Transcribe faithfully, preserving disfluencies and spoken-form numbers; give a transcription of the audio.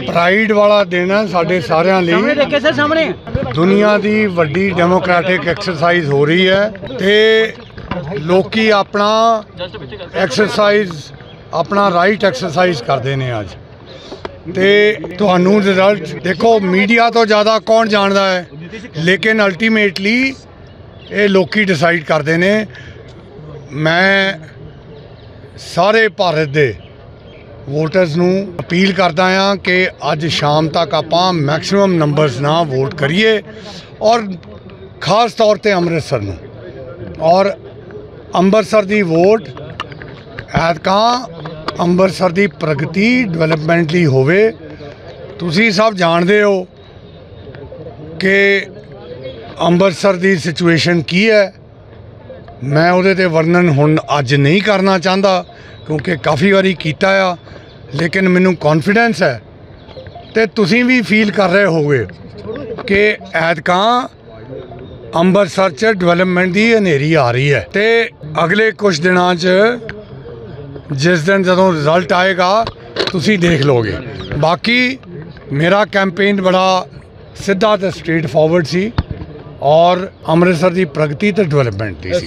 Pride ਵਾਲਾ ਦਿਨ ਹੈ ਸਾਡੇ ਸਾਰਿਆਂ ਲਈ। ਦੁਨੀਆ ਦੀ ਵੱਡੀ ਡੈਮੋਕ੍ਰੈਟਿਕ ਐਕਸਰਸਾਈਜ਼ ਹੋ ਰਹੀ ਹੈ ਤੇ ਲੋਕੀ ਆਪਣਾ ਐਕਸਰਸਾਈਜ਼ ਆਪਣਾ ਰਾਈਟ ਐਕਸਰਸਾਈਜ਼ ਕਰਦੇ ਨੇ ਅੱਜ। ਤੇ ਤੁਹਾਨੂੰ ਰਿਜ਼ਲਟ ਦੇਖੋ, ਮੀਡੀਆ ਤੋਂ ਜ਼ਿਆਦਾ ਕੌਣ ਜਾਣਦਾ ਹੈ, ਲੇਕਿਨ ਅਲਟੀਮੇਟਲੀ ਇਹ ਲੋਕੀ ਡਿਸਾਈਡ ਕਰਦੇ ਨੇ। ਮੈਂ ਸਾਰੇ ਭਾਰਤ ਦੇ ਵੋਟਰਸ ਨੂੰ ਅਪੀਲ ਕਰਦਾ ਹਾਂ ਕਿ ਅੱਜ ਸ਼ਾਮ ਤੱਕ ਆਪਾਂ ਮੈਕਸਿਮਮ ਨੰਬਰਸ ਨਾਲ ਵੋਟ ਕਰੀਏ ਔਰ ਖਾਸ ਤੌਰ ਤੇ ਅੰਮ੍ਰਿਤਸਰ ਨੂੰ। ਔਰ ਅੰਮ੍ਰਿਤਸਰ ਦੀ ਵੋਟ ਐਤਕਾਂ ਅੰਮ੍ਰਿਤਸਰ ਦੀ ਪ੍ਰਗਤੀ ਡਿਵੈਲਪਮੈਂਟ ਲਈ ਹੋਵੇ। ਤੁਸੀਂ ਸਭ ਜਾਣਦੇ ਹੋ ਕਿ ਅੰਮ੍ਰਿਤਸਰ ਦੀ ਸਿਚੁਏਸ਼ਨ ਕੀ ਹੈ। ਮੈਂ ਉਹਦੇ ਤੇ ਵਰਣਨ ਹੁਣ ਅੱਜ ਨਹੀਂ ਕਰਨਾ ਚਾਹੁੰਦਾ ਕਿਉਂਕਿ ਕਾਫੀ ਵਾਰੀ ਕੀਤਾ ਆ, ਲੇਕਿਨ ਮੈਨੂੰ ਕੌਨਫੀਡੈਂਸ ਹੈ ਤੇ ਤੁਸੀਂ ਵੀ ਫੀਲ ਕਰ ਰਹੇ ਹੋਗੇ ਕਿ ਐਤਕਾਂ ਅੰਮ੍ਰਿਤਸਰ 'ਚ ਡਿਵੈਲਪਮੈਂਟ ਦੀ ਹਨੇਰੀ ਆ ਰਹੀ ਹੈ। ਤੇ ਅਗਲੇ ਕੁਝ ਦਿਨਾਂ 'ਚ ਜਿਸ ਦਿਨ ਜਦੋਂ ਰਿਜ਼ਲਟ ਆਏਗਾ ਤੁਸੀਂ ਦੇਖ ਲਓਗੇ। ਬਾਕੀ ਮੇਰਾ ਕੈਂਪੇਨ ਬੜਾ ਸਿੱਧਾ ਤੇ ਸਟ੍ਰੇਟ ਫਾਰਵਰਡ ਸੀ ਔਰ ਅੰਮ੍ਰਿਤਸਰ ਦੀ ਪ੍ਰਗਤੀ ਤੇ ਡਿਵੈਲਪਮੈਂਟ ਦੀ ਸੀ।